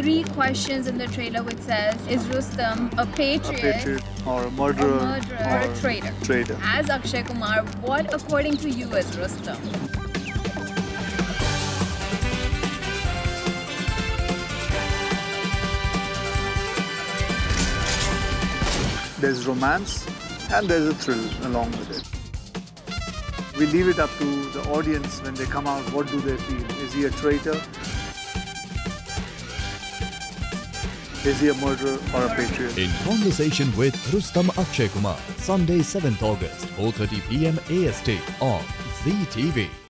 3 questions in the trailer which says, is Rustom a patriot or a murderer, or a traitor? As Akshay Kumar, what according to you is Rustom? There's romance and there's a thrill along with it. We leave it up to the audience when they come out. What do they feel? Is he a traitor? Is he a murderer or a patriot? In conversation with Rustom Akshay Kumar, Sunday 7th August, 4:30 p.m. AST on ZEE TV.